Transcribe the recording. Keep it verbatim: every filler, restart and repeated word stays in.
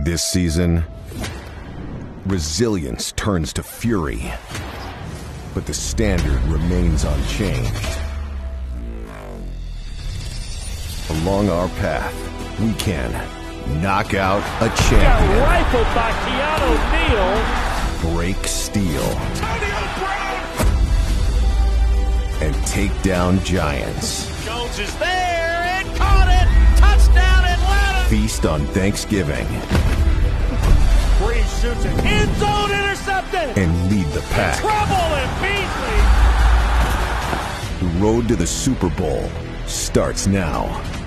This season, resilience turns to fury, but the standard remains unchanged. Along our path, we can knock out a champion. Got rifled by Keanu Neal. Break steel. And take down giants. Jones is there and caught it. Touchdown Atlanta. Feast on Thanksgiving. Breeze shoots it. End zone intercepted. And lead the pack. Trouble and Beasley. The road to the Super Bowl starts now.